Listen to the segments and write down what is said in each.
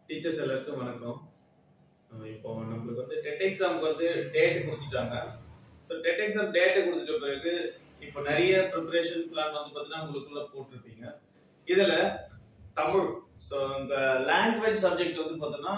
Teachers எல்லாருக்கும் வணக்கம். இப்போ நம்மளுக்கு வந்து டெட் எக்ஸாமுக்கு வந்து டேட் கொடுத்துட்டாங்க. ஸோ டெட் எக்ஸாம் டேட் கொடுத்துட்ட பிறகு இப்போ நிறைய ப்ரிப்பரேஷன் பிளான் வந்து பார்த்தீங்கன்னா உங்களுக்குள்ள போட்டிருப்பீங்க. இதில் தமிழ், ஸோ இந்த லாங்குவேஜ் சப்ஜெக்ட் வந்து பார்த்தோன்னா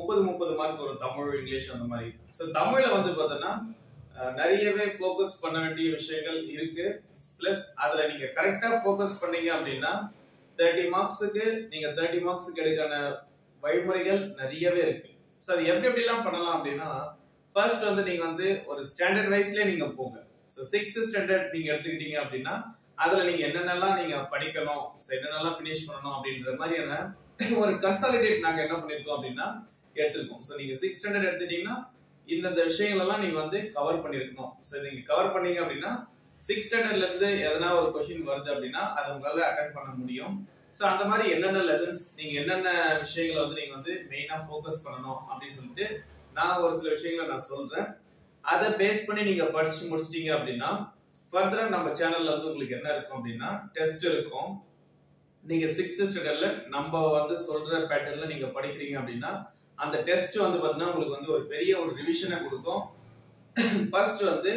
30 மார்க் வரும், தமிழ் இங்கிலீஷ் அந்த மாதிரி. ஸோ தமிழில் வந்து பார்த்தோன்னா நிறையவே ஃபோக்கஸ் பண்ண வேண்டிய விஷயங்கள் இருக்கு. பிளஸ் அதில் நீங்கள் கரெக்டாக ஃபோக்கஸ் பண்ணீங்க அப்படின்னா 30 மார்க்ஸுக்கு நீங்கள் 30 மார்க்ஸுக்கு எடுக்கான வழிமுறைகள் நிறையவே இருக்கு. ஸோ அது எப்படி எப்படிலாம் பண்ணலாம் அப்படின்னா, ஃபர்ஸ்ட் வந்து நீங்க வந்து ஒரு ஸ்டாண்டர்ட் வைஸ்லயே நீங்க போங்க. ஸோ 6th ஸ்டாண்டர்ட் நீங்க எடுத்துக்கிட்டீங்க அப்படின்னா அதுல நீங்க என்னென்னலாம் நீங்க படிக்கணும், ஸோ என்னென்னலாம் ஃபினிஷ் பண்ணணும் அப்படின்ற மாதிரியான ஒரு கன்சாலிடேட் நாங்க என்ன பண்ணிருக்கோம் அப்படின்னா எடுத்துருக்கோம். ஸோ நீங்க 6th ஸ்டாண்டர்ட் எடுத்துட்டீங்கன்னா இந்த விஷயங்கள் எல்லாம் நீங்க வந்து கவர் பண்ணிருக்கணும். ஸோ நீங்க கவர் பண்ணீங்க அப்படின்னா 6th ஸ்டாண்டர்ட்ல இருந்து எதனா ஒரு கொஸ்டின் வருது அப்படின்னா அதை உங்களால அட்டென்ட் பண்ண முடியும். சோ அந்த மாதிரி என்னென்ன லெசன்ஸ் நீங்க என்னென்ன விஷயங்களை வந்து நீங்க வந்து மெயினா ஃபோக்கஸ் பண்ணணும் அப்படின்னு சொல்லிட்டு நான் ஒரு சில விஷயங்களை நான் சொல்றேன். அதை பேஸ் பண்ணி நீங்க படிச்சு முடிச்சிட்டீங்க அப்படின்னா ஃபர்தரா நம்ம சேனல்ல வந்து உங்களுக்கு என்ன இருக்கும் அப்படின்னா டெஸ்ட் இருக்கும். நீங்க 6th ஸ்டாண்டர்ட்ல நம்ம வந்து சொல்ற பேட்டர்ன்ல நீங்க படிக்கிறீங்க அப்படின்னா அந்த டெஸ்ட் வந்து பாத்தீங்கன்னா உங்களுக்கு வந்து ஒரு பெரிய ஒரு ரிவிஷனை கொடுக்கும். ஃபர்ஸ்ட் வந்து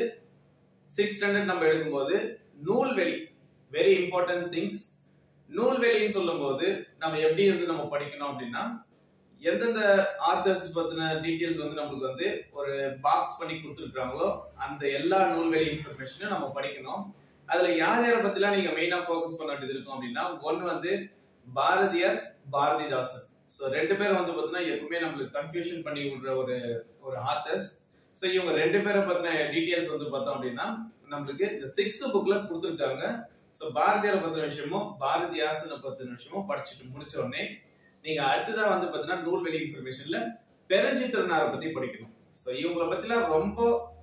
6th ஸ்டாண்டர்ட் நம்ம எடுக்கும்போது நூல்வெளி, வெரி இம்பார்ட்டன்ட் திங்ஸ். நூல்வெளின்னு சொல்லும் போது நம்ம எப்படி வந்து நம்ம படிக்கணும் அப்படின்னா எந்தெந்த ஆத்தர்ஸ் பத்தின டீடைல்ஸ் வந்து நம்மளுக்கு வந்து ஒரு பாக்ஸ் பண்ணி கொடுத்துருக்காங்களோ அந்த எல்லா நூல்வெளி இன்ஃபர்மேஷனும் நம்ம படிக்கணும். அதுல யார் யாரை பத்திலாம் நீங்க மெயினா ஃபோக்கஸ் பண்ண வேண்டியது இருக்கும் அப்படின்னா, ஒன்னு வந்து பாரதியார், பாரதிதாசன். ஸோ ரெண்டு பேரும் வந்து பாத்தீங்கன்னா எப்பவுமே நம்மளுக்கு கன்ஃபியூஷன் பண்ணி விடுற ஒரு ஆத்தர்ஸ். ஸோ இவங்க ரெண்டு பேரை பத்தின டீடைல்ஸ் வந்து பார்த்தோம் அப்படின்னா நம்மளுக்கு இந்த 6th புக்ல கொடுத்துருக்காங்க. சோ பாரதியாரை பத்தின விஷயமும் பாரதிதாசனை பத்தின விஷயமும் படிச்சுட்டு முடிச்ச உடனே நீங்க அடுத்ததா வந்து பாத்தீங்கன்னா நூல்வெளி இன்ஃபர்மேஷன்ல பெருஞ்சித்திரனாரை பத்தி படிக்கணும். சோ இவங்களை பத்திலாம் ரொம்ப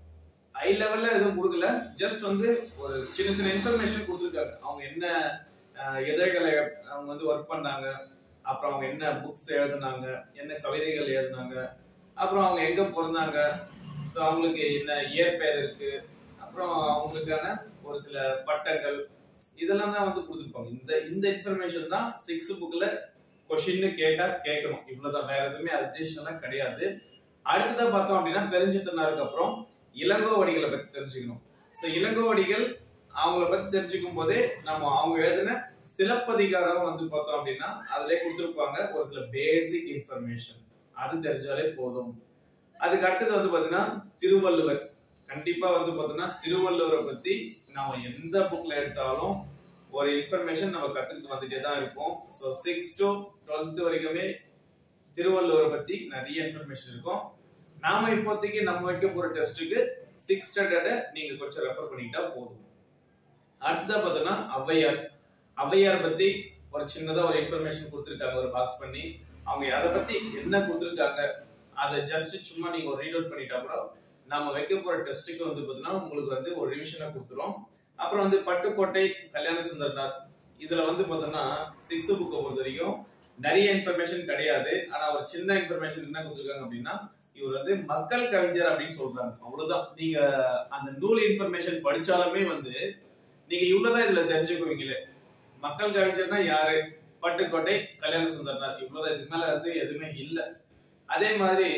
ஹை லெவல்ல எதுவும் கொடுக்கல, ஜஸ்ட் வந்து ஒரு சின்ன சின்ன இன்ஃபர்மேஷன் கொடுத்துருக்காங்க. அவங்க என்ன எதிர்களை அவங்க வந்து ஒர்க் பண்ணாங்க, அப்புறம் அவங்க என்ன புக்ஸ் எழுதுனாங்க, என்ன கவிதைகள் எழுதுனாங்க, அப்புறம் அவங்க எங்க பிறந்தாங்க, சோ அவங்களுக்கு என்ன இயற்பெயர் இருக்கு, அப்புறம் அவங்களுக்கான ஒரு சில பட்டங்கள், இதெல்லாம் தான் வந்து கொடுத்துருப்பாங்க. இந்த இன்ஃபர்மேஷன் தான் 6th புக்ல கொஸ்டின் கேட்டா கேட்கணும். இவ்வளவுதான், வேற எதுவுமே அடிஷனலா கிடையாது. அடுத்ததா பார்த்தோம் அப்படின்னா பெருஞ்சித்திரனாருக்கு அப்புறம் இளங்கோவடிகளை பத்தி தெரிஞ்சுக்கணும். சோ இளங்கோவடிகள் அவங்கள பத்தி தெரிஞ்சுக்கும் போதே நம்ம அவங்க எழுதின சிலப்பதிகாரம் வந்து பார்த்தோம் அப்படின்னா அதுல கொடுத்துருப்பாங்க ஒரு சில பேசிக் இன்ஃபர்மேஷன், அது தெரிஞ்சாலே போதும். அதுக்கு அடுத்தது வந்து பாத்தீங்கன்னா திருவள்ளுவர். கண்டிப்பா வந்து பாத்தீங்கன்னா திருவள்ளுவரை பத்தி நாம எந்த புக்ல எடுத்தாலும் ஒரு இன்ஃபர்மேஷன் நம்ம கத்துக்கிட்டு வந்துட்டே தான் இருப்போம். ஸோ 6th to 12th வரைக்குமே திருவள்ளுவரை பத்தி நிறைய இன்ஃபர்மேஷன் இருக்கும். நாம இப்போதைக்கு நம்ம வைக்க போற டெஸ்ட்டுக்கு 6th ஸ்டாண்டர்ட நீங்க கொஞ்சம் ரெஃபர் பண்ணிட்டா போதும். அடுத்ததா பாத்தீங்கன்னா ஔவையார். ஔவையார் பத்தி ஒரு சின்னதா ஒரு இன்ஃபர்மேஷன் கொடுத்துருக்காங்க ஒரு பாக்ஸ் பண்ணி. அவங்க அதை பத்தி என்ன கொடுத்துருக்காங்க அதை ஜஸ்ட் சும்மா நீங்க ஒரு ரீட் அவுட் பண்ணிட்டா கூட நாம வைக்க போற டெஸ்ட்டுக்கு வந்து பாத்தீங்கன்னா உங்களுக்கு வந்து ஒரு ரிவிஷனை கொடுத்துரும். அப்புறம் வந்து பட்டுக்கோட்டை கல்யாண சுந்தரனார். இதுல வந்து பாத்தீங்கன்னா 6th புக்கை பொறுத்த வரைக்கும் நிறைய இன்ஃபர்மேஷன் கிடையாது. ஆனா ஒரு சின்ன இன்ஃபர்மேஷன் என்ன கொடுத்துருக்காங்க அப்படின்னா இவர் வந்து மக்கள் கவிஞர் அப்படின்னு சொல்றாங்க. அவ்வளவுதான். நீங்க அந்த நூல் இன்ஃபர்மேஷன் படிச்சாலுமே வந்து நீங்க இவ்வளவுதான் இதுல தெரிஞ்சுக்குவீங்களே. மக்கள் கவிஞர்னா யாரு, பட்டுக்கோட்டை கல்யாண சுந்தரனார், இவ்வளவுதான். இதுக்கு மேல வந்து எதுவுமே இல்லை. அதே மாதிரி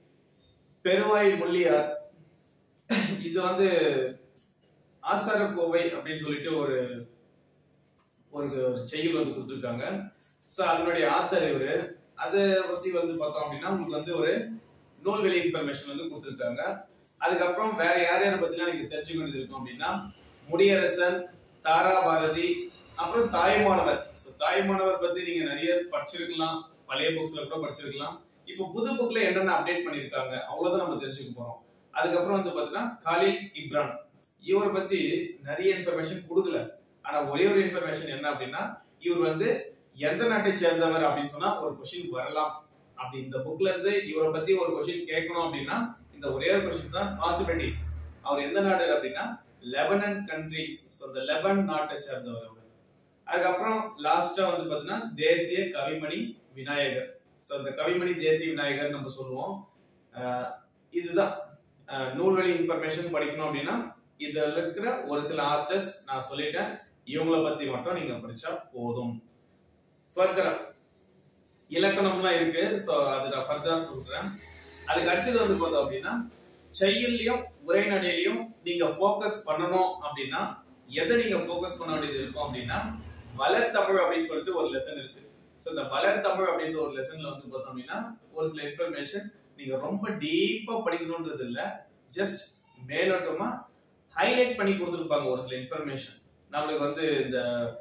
பெருவாய் முள்ளியார், இது வந்து ஆசாரக்கோவை அப்படின்னு சொல்லிட்டு ஒரு ஒரு செய்யுள் வந்து கொடுத்துருக்காங்க. சோ அதனுடைய ஆத்தர் இவரு. அதை பத்தி வந்து பார்த்தோம் அப்படின்னா உங்களுக்கு வந்து ஒரு நூல்வெளி இன்ஃபர்மேஷன் வந்து கொடுத்துருக்காங்க. அதுக்கப்புறம் வேற யார் யாரை பத்திலாம் நீங்க தெரிஞ்சுக்க வேண்டியது இருக்கும் அப்படின்னா முடியரசன், தாராபாரதி, அப்புறம் தாய்மானவர். ஸோ தாய்மானவர் பத்தி நீங்க நிறைய படிச்சிருக்கலாம், பழைய புக்ஸ்ல கூட படிச்சிருக்கலாம். இப்போ புது புக்ல என்னென்ன அப்டேட் பண்ணிருக்காங்க அவ்வளவுதான் நம்ம தெரிஞ்சுக்க போறோம். அதுக்கப்புறம் வந்து பாத்தீங்கன்னா காலில் கிப்ரான். இவரை பத்தி நிறைய இன்ஃபர்மேஷன் கொடுக்கல. ஆனா ஒரே ஒரு இன்ஃபர்மேஷன் என்ன அப்படின்னா இவர் வந்து எந்த நாட்டை சேர்ந்தவர் அப்படின்னு சொன்னா ஒரு கொஸ்டின் வரலாம். அப்படி இந்த புக்ல இருந்து இவரை பத்தி ஒரு கொஸ்டின் கேட்கணும் அப்படின்னா இந்த ஒரே ஒரு கொஸ்டின் தான் பாசிபிலிட்டிஸ். அவர் எந்த நாடு அப்படின்னா லெபனன் கண்ட்ரீஸ். ஸோ இந்த லெபன் நாட்டை சேர்ந்தவர் அவர். அதுக்கப்புறம் லாஸ்டா வந்து பாத்தீங்கன்னா தேசிய கவிமணி விநாயகர். சோ இந்த கவிமணி தேசிய விநாயகர் நம்ம சொல்லுவோம். இதுதான் நூல்வெளி இன்ஃபர்மேஷன் படிக்கணும் அப்படின்னா இதுல இருக்கிற ஒரு சில ஆத்தர்ஸ் நான் சொல்லிட்டேன். இவங்கள பத்தி மட்டும் நீங்க படிச்சா போதும். ஃபர்தரா இலக்கணம்லாம் இருக்கு. சோ அது நான் ஃபர்தரா சொல்றேன். அதுக்கு அடுத்தது வந்து பார்த்தோம் அப்படின்னா செயல்லையும் உரைநடையிலையும் நீங்க ஃபோக்கஸ் பண்ணணும் அப்படின்னா எதை நீங்க ஃபோக்கஸ் பண்ண வேண்டியது இருக்கும் அப்படின்னா வளர்த்தமிழ் அப்படின்னு சொல்லிட்டு ஒரு லெசன் இருக்கு. சோ இந்த வளர்த்தமிழ் அப்படின்ற ஒரு லெசன்ல வந்து பார்த்தோம் அப்படின்னா ஒரு சில இன்ஃபர்மேஷன் நீங்க ரொம்ப டீப்பா படிக்கணும்ன்றது இல்ல, ஜஸ்ட் மேலோட்டமா ஹைலைட் பண்ணி கொடுத்துருப்பாங்க ஒரு சில இன்ஃபர்மேஷன். நம்மளுக்கு வந்து இந்த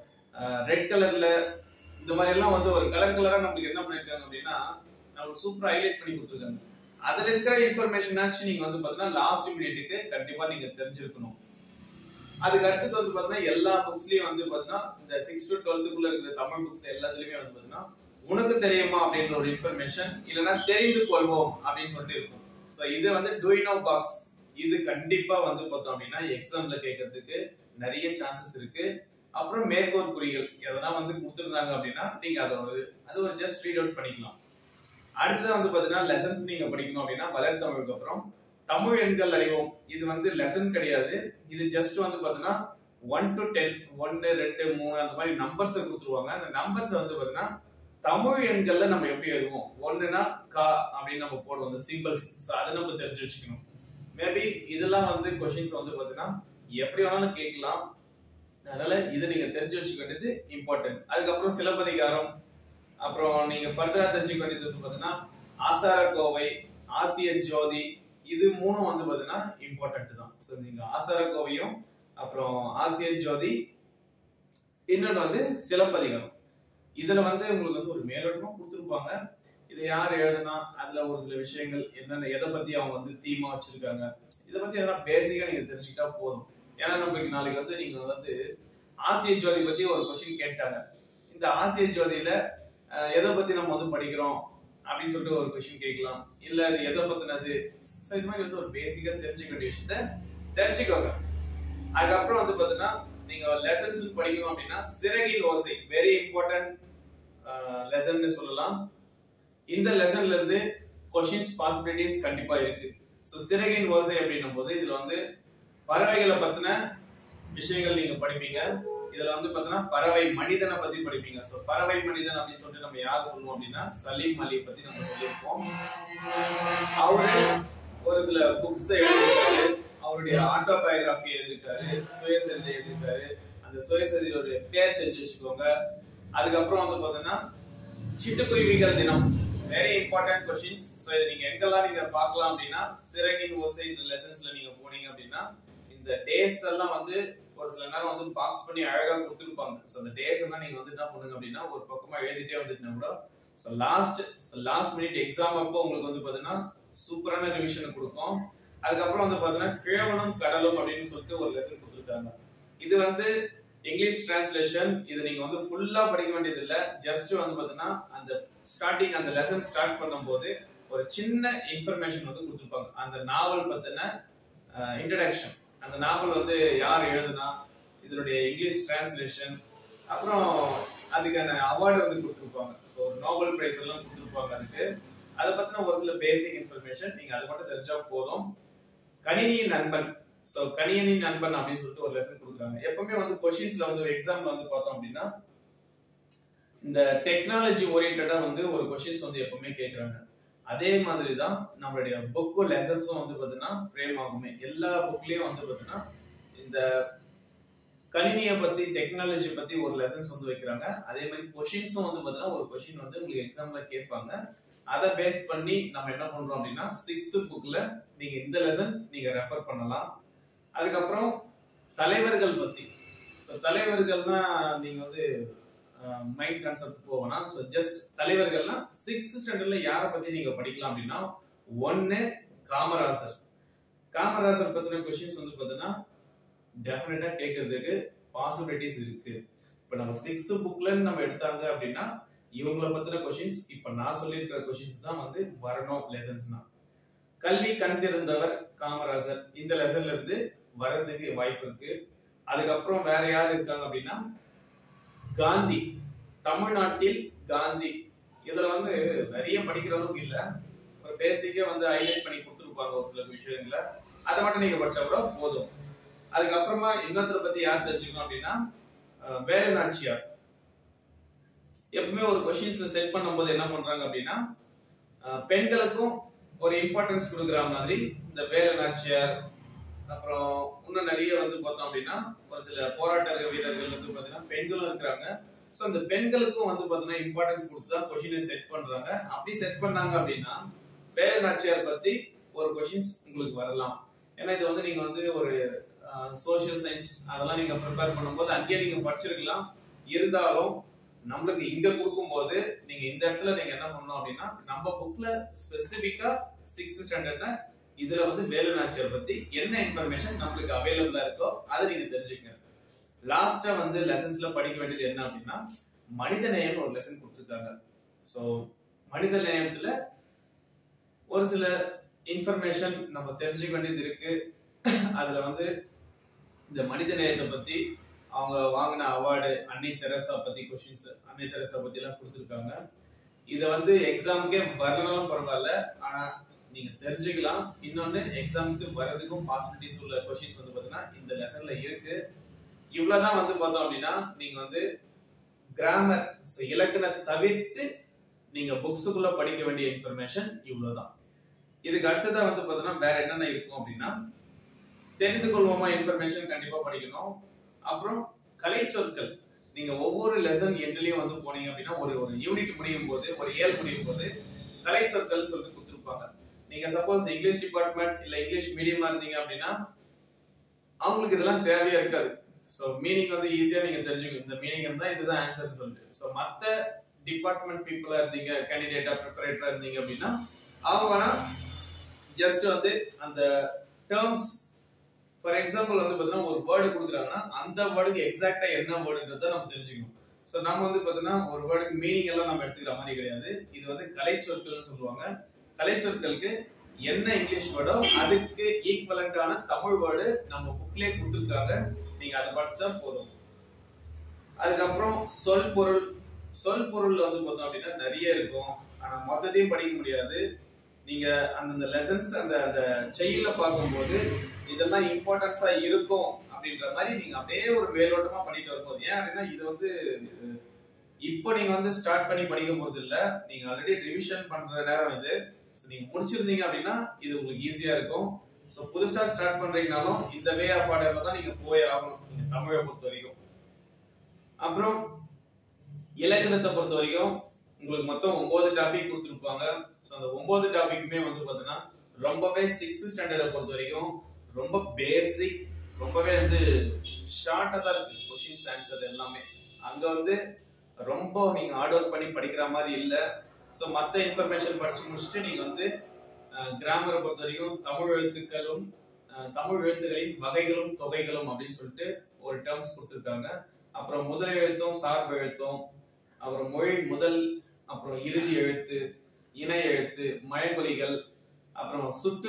ரெட் கலர்ல இந்த மாதிரி எல்லாம் வந்து ஒரு கலர் கலரா நமக்கு என்ன பண்ணிருக்காங்க அப்படின்னா நம்மளுக்கு சூப்பரா ஹைலைட் பண்ணி கொடுத்துருக்காங்க. அதுல இருக்கிற இன்ஃபர்மேஷன் ஆச்சு நீங்க வந்து பாத்தீங்கன்னா லாஸ்ட் மினிட்டுக்கு கண்டிப்பா நீங்க தெரிஞ்சிருக்கணும். அதுக்கு அடுத்தது வந்து பாத்தீங்கன்னா எல்லா புக்ஸ்லயும் வந்து பாத்தீங்கன்னா இந்த 6 to 12க்குள்ள இருக்கிற தமிழ் புக்ஸ் எல்லாத்துலயுமே வந்து பாத்தீங்கன்னா உனக்கு தெரியுமா அப்படின்ற ஒரு இன்ஃபர்மேஷன் இல்லைன்னா தெரிந்து கொள்வோம் அப்படின்னு சொல்லிட்டு இருக்கும். சோ இது வந்து டூ யூ நோ பாக்ஸ், இது கண்டிப்பா வந்து பார்த்தோம் அப்படின்னா எக்ஸாம்ல கேட்கறதுக்கு நிறைய சான்சஸ் இருக்கு. அப்புறம் மேற்கோள் குறிகள் எதனா வந்து கொடுத்துருந்தாங்க அப்படின்னா நீங்க அது ஒரு ஜஸ்ட் ரீட் அவுட் பண்ணிக்கலாம். அடுத்தது வந்து பாத்தீங்கன்னா லெசன்ஸ் நீங்க படிக்கணும் அப்படின்னா வளர்த்தமிழுக்கு அப்புறம் தமிழ் எண்கள் அறிவோம். இது வந்து லெசன் கிடையாது, இது ஜஸ்ட் வந்து பாத்தீங்கன்னா 1 to 10 1 2 3 அந்த மாதிரி நம்பர்ஸ் கொடுத்துருவாங்க. அந்த நம்பர்ஸ் வந்து பாத்தீங்கன்னா தமிழ் எண்கள்ல நம்ம எப்படி எழுதுவோம், ஒண்ணுனா கா அப்படின்னு நம்ம போடுவோம் அந்த சிம்பிள்ஸ். அதை நம்ம தெரிஞ்சு வச்சுக்கணும். மேபி இதெல்லாம் வந்து கொஸ்டின்ஸ் வந்து பாத்தீங்கன்னா எப்படி வேணாலும் கேட்கலாம், அதனால இதை நீங்க தெரிஞ்சு வச்சுக்க வேண்டியது இம்பார்ட்டன்ட். அதுக்கப்புறம் சிலப்பதிகாரம், அப்புறம் நீங்க ஃபர்தரா தெரிஞ்சுக்க வேண்டியது வந்து பாத்தீங்கன்னா ஆசார கோவை, ஆசிய ஜோதி, இது மூணும் வந்து பாத்தீங்கன்னா இம்பார்ட்டன்ட் தான். சோ நீங்க ஆசார கோவையும் அப்புறம் ஆசிய ஜோதி, இன்னொன்னு வந்து சிலப்பதிகாரம், இதுல வந்து உங்களுக்கு வந்து ஒரு மேலோட்டமா கொடுத்துருப்பாங்க. இதை யார் எழுதுனா அதுல ஒரு சில விஷயங்கள் என்னென்ன எதை பத்தி அவங்க வந்து தீமா வச்சிருக்காங்க, இதை பத்தி எதனா பேசிக்கா நீங்க தெரிஞ்சுக்கிட்டா போதும். ஏன்னா நமக்கு நாளைக்கு வந்து நீங்க வந்து ஆசிய ஜோதி பத்தி ஒரு கொஸ்டின் கேட்டாங்க, இந்த ஆசிய ஜோதியில எதை பத்தி நம்ம வந்து படிக்கிறோம் அப்படின்னு சொல்லிட்டு ஒரு கொஸ்டின் கேட்கலாம், இல்ல இது எதை பத்தினது. சோ இது மாதிரி வந்து ஒரு பேசிக்கா தெரிஞ்சுக்க வேண்டிய விஷயத்த தெரிஞ்சுக்கோங்க. அதுக்கப்புறம் வந்து பாத்தீங்கன்னா நீங்க லெசன்ஸ் படிக்கணும் அப்படின்னா சிறகின் ஓசை வெரி இம்பார்ட்டன்ட் லெசன் சொல்லலாம். இந்த லெசன்ல இருந்து கொஸ்டின்ஸ் பாசிபிலிட்டிஸ் கண்டிப்பா இருக்கு. சோ சிறகின் ஓசை அப்படின்னும் போது இதுல வந்து பறவைகளை பத்தின விஷயங்கள் நீங்க படிப்பீங்க. இதுல வந்து பாத்தீங்கன்னா பறவை மனிதனை பத்தி படிப்பீங்க. சோ பறவை மனிதன் அப்படின்னு சொல்லிட்டு நம்ம யார் சொல்லுவோம் அப்படின்னா சலீம் அலி பத்தி நம்ம சொல்லியிருப்போம். அவரு ஒரு சில புக்ஸ் எழுதியிருக்காரு, அவருடைய ஆட்டோபயோகிராபி எழுதியிருக்காரு, சுயசரிதை எழுதியிருக்காரு. அந்த சுயசரிதையோட பேர் தெரிஞ்சு வச்சுக்கோங்க. அதுக்கப்புறம் வந்து பாத்தீங்கன்னா சிட்டுக்குருவிகள் தினம் வெரி இம்பார்ட்டன்ட் கொஸ்டின்ஸ். சோ இதை நீங்க எங்கெல்லாம் நீங்க பார்க்கலாம் அப்படின்னா சிறகின் ஓசை இந்த லெசன்ஸ்ல நீங்க போனீங்க அப்படின்னா இந்த டேஸ் எல்லாம் வந்து ஒரு சில நேரம் வந்து பாக்ஸ் பண்ணி அழகா கொடுத்துருப்பாங்க. சோ அந்த டேஸ் எல்லாம் நீங்க வந்து என்ன பண்ணுங்க அப்படின்னா ஒரு பக்கமா எழுதிட்டே வந்துட்டீங்கன்னா கூட சோ லாஸ்ட் மினிட் எக்ஸாம் அப்போ உங்களுக்கு வந்து பாத்தீங்கன்னா சூப்பரான ரிவிஷன் கொடுக்கும். அதுக்கப்புறம் வந்து பாத்தீங்கன்னா கிழவனும் கடலும் அப்படின்னு சொல்லிட்டு ஒரு லெசன் கொடுத்துருக்காங்க. இது வந்து இங்கிலீஷ் டிரான்ஸ்லேஷன். இது நீங்க வந்து ஃபுல்லா படிக்க வேண்டியது இல்ல, ஜஸ்ட் வந்து பாத்தீங்கன்னா அந்த ஸ்டார்டிங் அந்த லெசன் ஸ்டார்ட் பண்ணும்போது ஒரு சின்ன இன்ஃபர்மேஷன் வந்து கொடுத்துருப்பாங்க. அந்த நாவல் பத்தின இன்ட்ரோடக்ஷன், அந்த நாவல் வந்து யார் எழுதுனா, இதனுடைய இங்கிலீஷ் டிரான்ஸ்லேஷன், அப்புறம் அதுக்கான அவார்டு வந்து கொடுத்துருப்பாங்க. ஸோ நோபல் பிரைஸ் எல்லாம் கொடுத்துருப்பாங்க அதுக்கு. அதை பத்தின ஒரு சில பேசிக் இன்ஃபர்மேஷன் நீங்க அதை மட்டும் தெரிஞ்சா போதும். கணினியின் நண்பன், சோ கணினியின் நண்பன் அப்படின்னு சொல்லிட்டு ஒரு லெசன் கொடுக்குறாங்க. எப்பவுமே வந்து கொஸ்டின்ஸ்ல வந்து எக்ஸாம்ல வந்து பார்த்தோம் அப்படின்னா இந்த டெக்னாலஜி ஓரியன்டா வந்து ஒரு கொஸ்டின்ஸ் வந்து எப்பவுமே கேட்கறாங்க. அதே மாதிரி தான் நம்மளுடைய புக் லெசன்ஸும் வந்து பாத்தீங்கன்னா ஃப்ரேம் ஆகுமே. எல்லா புக்லயும் வந்து பாத்தீங்கன்னா இந்த கணினியை பத்தி டெக்னாலஜி பத்தி ஒரு லெசன்ஸ் வந்து வைக்கிறாங்க. அதே மாதிரி கொஸ்டின்ஸும் வந்து பாத்தீங்கன்னா ஒரு கொஸ்டின் வந்து உங்களுக்கு எக்ஸாம்ல கேட்பாங்க. அதை பேஸ் பண்ணி நம்ம என்ன பண்றோம் அப்படின்னா 6th புக்ல நீங்க இந்த லெசன் நீங்க ரெஃபர் பண்ணலாம். அதுக்கப்புறம் தலைவர்கள் பத்தி, சோ தலைவர்கள்னா நீங்க வந்து மைண்ட் கான்செப்ட் போவனா. சோ ஜஸ்ட் தலைவர்கள்னா 6th ஸ்டாண்டர்ட்ல யாரை பத்தி நீங்க படிக்கலாம் அப்படின்னா 1 காமராசர். காமராசர் பத்தின கொஸ்டின்ஸ் வந்து பாத்தீங்கன்னா டெஃபினட்டா கேட்கறதுக்கு பாசிபிலிட்டிஸ் இருக்கு. இப்ப நம்ம 6th புக்ல நம்ம எடுத்தாங்க அப்படின்னா இவங்கள பத்தின கொஸ்டின்ஸ் இப்ப நான் சொல்லியிருக்கிற கொஸ்டின்ஸ் தான் வந்து வரணும் லெசன்ஸ்னா. கல்வி கண் திறந்தவர் காமராசர், இந்த லெசன்ல இருந்து வரதுக்கு வாய்ப்பு இருக்கு. அதுக்கப்புறம் வேற யார் இருக்காங்க அப்படின்னா காந்தி, தமிழ்நாட்டில் காந்தி. இதுல வந்து நிறைய படிக்கிற அளவுக்கு இல்ல, ஒரு பேசிக்கா வந்து ஹைலைட் பண்ணி கொடுத்துருப்பாங்க ஒரு சில விஷயங்கள, அதை மட்டும் நீங்க படிச்சா கூட போதும். அதுக்கப்புறமா இன்னொருத்தரை பத்தி யார் தெரிஞ்சுக்கணும் அப்படின்னா வேலு நாச்சியார். எப்பவுமே ஒரு கொஸ்டின்ஸ் செட் பண்ணும்போது என்ன பண்றாங்க அப்படின்னா பெண்களுக்கும் ஒரு இம்பார்ட்டன்ஸ் கொடுக்குற மாதிரி இந்த வேலு நாச்சியார் அப்புறம் இன்னும் நிறைய வந்து பார்த்தோம் அப்படின்னா ஒரு சில போராட்ட வீரர்கள் வந்து பாத்தீங்கன்னா பெண்களும் இருக்கிறாங்க. ஸோ அந்த பெண்களுக்கும் வந்து பாத்தீங்கன்னா இம்பார்ட்டன்ஸ் கொடுத்து தான் கொஸ்டினை செட் பண்றாங்க. அப்படி செட் பண்ணாங்க அப்படின்னா வேலு நாச்சியார் பத்தி ஒரு கொஸ்டின்ஸ் உங்களுக்கு வரலாம். ஏன்னா இது வந்து நீங்க வந்து ஒரு சோசியல் சயின்ஸ் அதெல்லாம் நீங்க ப்ரிப்பேர் பண்ணும்போது அங்கேயே நீங்க படிச்சிருக்கலாம். இருந்தாலும் நம்மளுக்கு இங்க கொடுக்கும்போது நீங்க இந்த இடத்துல நீங்க என்ன பண்ணணும் அப்படின்னா நம்ம புக்ல ஸ்பெசிபிக்கா 6th ஸ்டாண்டர்ட்ல இதுல வந்து வேலு நாச்சியார் பத்தி என்ன இன்ஃபர்மேஷன் நம்மளுக்கு அவைலபிளா இருக்கோ அதை நீங்க தெரிஞ்சுக்கங்க. லாஸ்டா வந்து லெசன்ஸ்ல படிக்க வேண்டியது என்ன அப்படின்னா மனித நேயம் ஒரு லெசன் கொடுத்துருக்காங்க. ஸோ மனித நேயத்துல ஒரு சில இன்ஃபர்மேஷன் நம்ம தெரிஞ்சுக்க வேண்டியது இருக்கு. அதுல வந்து இந்த மனித நேயத்தை பத்தி அவங்க வாங்கின அவார்டு அன்னை தெரசா பத்தி கொஸ்டின்ஸ் அன்னை தெரசா பத்தி எல்லாம் கொடுத்துருக்காங்க. இத வந்து எக்ஸாமுக்கே வரலனாலும் பரவாயில்ல, ஆனா நீங்க தெரிஞ்சுக்கலாம். இன்னொன்னு எக்ஸாமுக்கு வர்றதுக்கும் பாசிபிலிட்டிஸ் உள்ள கொஸ்டின்ஸ் வந்து பாத்தீங்கன்னா இந்த லெசன்ல இருக்கு. இவ்வளவுதான் வந்து பார்த்தோம் அப்படின்னா நீங்க வந்து கிராமர் இலக்கணத்தை தவிர்த்து நீங்க புக்ஸுக்குள்ள படிக்க வேண்டிய இன்ஃபர்மேஷன் இவ்வளவுதான். இதுக்கு அடுத்ததா வந்து பாத்தீங்கன்னா வேற என்னென்ன இருக்கும் அப்படின்னா தெரிந்து கொள்வோமா இன்ஃபர்மேஷன் கண்டிப்பா படிக்கணும். அப்புறம் கலை சொற்கள் நீங்க ஒவ்வொரு லெசன் எண்ட்லயும் வந்து போனீங்க அப்படின்னா ஒரு யூனிட் முடியும் போது ஒரு இயல் முடியும் போது கலை சொற்கள் சொல்லி கொடுத்துருப்பாங்க. நீங்க சப்போஸ் இங்கிலீஷ் டிபார்ட்மெண்ட் இல்ல இங்கிலீஷ் மீடியமா இருந்தீங்க அப்படின்னா அவங்களுக்கு இதெல்லாம் தேவையா இருக்காது. சோ மீனிங் வந்து ஈஸியா நீங்க தெரிஞ்சுக்கணும். இந்த மீனிங் இருந்தா இதுதான் ஆன்சர் சொல்லிட்டு. சோ மத்த டிபார்ட்மெண்ட் பீப்புளா இருந்தீங்க கேண்டிடேட்டா ப்ரிப்பரேட்டரா இருந்தீங்க அப்படின்னா அவங்க வேணா ஜஸ்ட் வந்து அந்த டேர்ம்ஸ் ஃபார் எக்ஸாம்பிள் வந்து பாத்தீங்கன்னா ஒரு வேர்டு கொடுக்குறாங்கன்னா அந்த வேர்டுக்கு எக்ஸாக்டா என்ன வேர்டுன்றத நம்ம தெரிஞ்சுக்கணும். சோ நம்ம வந்து பாத்தீங்கன்னா ஒரு வேர்டுக்கு மீனிங் எல்லாம் நம்ம எடுத்துக்கிற மாதிரி கிடையாது. இது வந்து கலை சொற்கள்னு சொல்லுவாங்க. கலை சொற்களுக்கு என்ன இங்கிலீஷ் வேர்டோ அதுக்கு ஈக்குவலண்டான தமிழ் வேர்டு நம்ம புக்லயே கொடுத்துருக்காங்க. நீங்க அதை படிச்சா போதும். அதுக்கப்புறம் சொல் பொருள் வந்து பார்த்தோம் அப்படின்னா நிறைய இருக்கும். ஆனா மொத்தத்தையும் படிக்க முடியாது. நீங்க அந்த லெசன்ஸ் அந்த செயல பார்க்கும்போது இதெல்லாம் இம்பார்ட்டன்ஸா இருக்கும் அப்படின்ற மாதிரி நீங்க அப்படியே ஒரு மேலோட்டமா பண்ணிட்டு வரும்போது ஏன் அப்படின்னா இது வந்து இப்போ நீங்க வந்து ஸ்டார்ட் பண்ணி படிக்க போறது இல்ல, நீங்க ஆல்ரெடி ரிவிஷன் பண்ற நேரம் இது. நீங்க முடிச்சிருந்தீங்க அப்படின்னா இது உங்களுக்கு ஈஸியா இருக்கும். சோ புதுசா ஸ்டார்ட் பண்றீங்கனாலும் இந்த வே ஆஃப் ஆர்டர்ல தான் நீங்க போய் ஆகணும் நீங்க தமிழை பொறுத்த வரைக்கும். அப்புறம் இலக்கணத்தை பொறுத்த வரைக்கும் உங்களுக்கு மொத்தம் 9 டாபிக் கொடுத்துருப்பாங்க. சோ அந்த 9 டாபிக்குமே வந்து பாத்தீங்கன்னா ரொம்பவே 6th ஸ்டாண்டர்டை பொறுத்த வரைக்கும் ரொம்ப பேசிக், ரொம்பவே வந்து ஷார்ட்டா தான் இருக்கு கொஸ்டின்ஸ் ஆன்சர் எல்லாமே. அங்க வந்து ரொம்ப நீங்க ஹார்ட் ஒர்க் பண்ணி படிக்கிற மாதிரி இல்ல. சோ மத்த இன்ஃபர்மேஷன் படிச்சு முடிச்சுட்டு நீங்க வந்து கிராமரை பொறுத்த வரைக்கும் தமிழ் எழுத்துக்களின் வகைகளும் தொகைகளும் அப்படின்னு சொல்லிட்டு ஒரு டேர்ம்ஸ் கொடுத்துருக்காங்க. அப்புறம் முதல் எழுத்தும் சார்பு எழுத்தும், அப்புறம் மொழி முதல், அப்புறம் இறுதி எழுத்து, இணை எழுத்து, மழைமொழிகள், அப்புறம்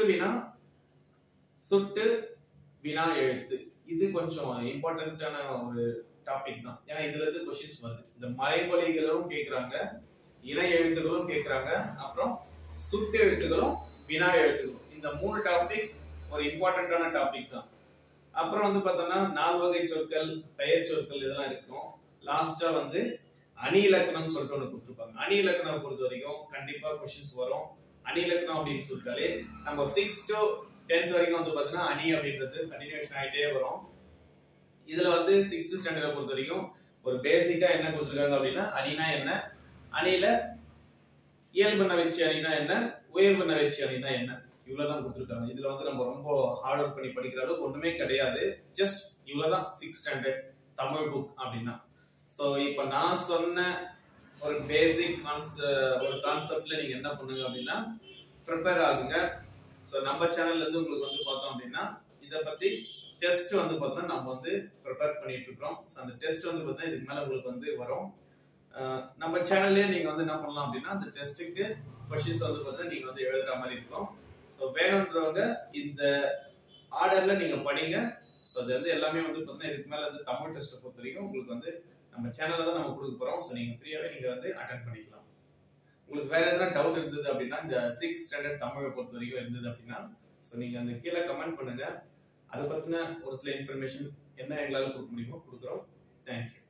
சுட்டு வினா எழுத்து. இது கொஞ்சம் இம்பார்ட்டன்டான ஒரு டாபிக் தான். ஏன்னா இதுல இருந்து கொஸ்டின்ஸ் வருது. இந்த மழைமொழிகளும் கேட்கறாங்க, இணை எழுத்துகளும் கேட்கறாங்க, அப்புறம் சுட்டு எழுத்துகளும் வினா எழுத்துகளும். இந்த 3 டாபிக் ஒரு இம்பார்ட்டன்டான டாபிக் தான். அப்புறம் வந்து பார்த்தோம்னா 4 வகை சொற்கள், பெயர் சொற்கள் இதெல்லாம் இருக்கும். லாஸ்டா வந்து அணி இலக்கணம் சொல்லிட்டு ஒன்று கொடுத்துருப்பாங்க. அணி இலக்கணம் பொறுத்த வரைக்கும் கண்டிப்பா கொஸ்டின்ஸ் வரும். அணி இலக்கணம் அப்படின்னு சொல்லிட்டாலே நம்ம 6 to 10th வரைக்கும் வந்து பார்த்தீங்கன்னா அணி அப்படின்றது கண்டினியூஷன் ஆகிட்டே வரும். இதுல வந்து 6th ஸ்டாண்டர்டை பொறுத்த வரைக்கும் ஒரு பேசிக்கா என்ன கொடுத்துருக்காங்க அப்படின்னா அணினா என்ன, அணியில இயல்பு நகைச்சி அணினா என்ன, உயர்வு நகைச்சி அணினா என்ன, இவ்வளவுதான் கொடுத்துருக்காங்க. இதுல வந்து நம்ம ரொம்ப ஹார்ட் ஒர்க் பண்ணி படிக்கிற அளவுக்கு ஒண்ணுமே கிடையாது. ஜஸ்ட் இவ்வளவுதான் 6th ஸ்டாண்டர்ட் தமிழ் புக் அப்படின்னா. சோ இப்ப நான் சொன்ன ஒரு பேசிக் ஒரு கான்செப்ட்ல நீங்க என்ன பண்ணுங்க அப்படின்னா ப்ரிப்பேர் ஆகுங்க. சோ நம்ம சேனல்ல இருந்து உங்களுக்கு வந்து பார்த்தோம் அப்படின்னா இத பத்தி டெஸ்ட் வந்து பார்த்தோம்னா நம்ம வந்து ப்ரிப்பேர் பண்ணிட்டு இருக்கோம். சோ அந்த டெஸ்ட் வந்து பார்த்தா இதுக்கு மேல உங்களுக்கு வந்து வரும். நம்ம சேனல்லே நீங்க வந்து என்ன பண்ணலாம் அப்படின்னா அந்த டெஸ்ட்டுக்கு கொஸ்டின்ஸ் வந்து பார்த்தா நீங்க வந்து எழுதுற மாதிரி இருக்கும். சோ வேணும்ன்றவங்க இந்த ஆர்டர்ல நீங்க படிங்க. சோ அது வந்து எல்லாமே வந்து பார்த்தீங்கன்னா இதுக்கு மேல வந்து தமிழ் டெஸ்ட்டை பொறுத்த வரைக்கும் உங்களுக்கு வந்து நம்ம சேனல்ல தான் நம்ம கொடுக்க போறோம். சோ நீங்க ஃப்ரீயாவே நீங்க வந்து அட்டெண்ட் பண்ணிக்கலாம். உங்களுக்கு வேற எதனா டவுட் இருந்தது அப்படின்னா இந்த 6th ஸ்டாண்டர்ட் தமிழை பொறுத்த வரைக்கும் இருந்தது அப்படின்னா சோ நீங்க அந்த கீழே கமெண்ட் பண்ணுங்க. அதை பத்தின ஒரு சில இன்ஃபர்மேஷன் என்ன எங்களால கொடுக்க முடியுமோ கொடுக்குறோம். தேங்க்யூ.